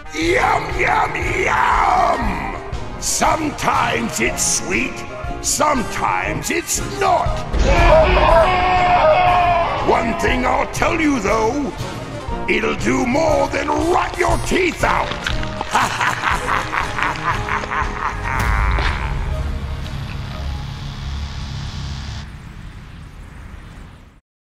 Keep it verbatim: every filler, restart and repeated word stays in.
Yum, yum, yum! Sometimes it's sweet, sometimes it's not. One thing I'll tell you though, it'll do more than rot your teeth out. Ha ha ha ha ha!